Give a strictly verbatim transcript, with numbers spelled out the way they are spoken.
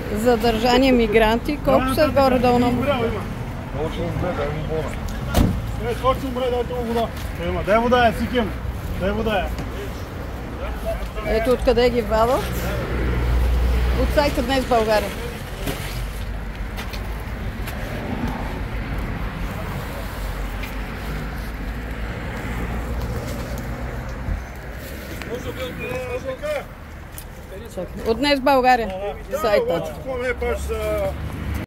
задържани мигранти. Колко са горе-долу на... Точно умре, дай му вода. Е, точно умре, дайте му вода. Ема, дай вода е, сикем. Дай вода е. Ето откъде ги вадат. От сайта Днес България. От Днес България сайта.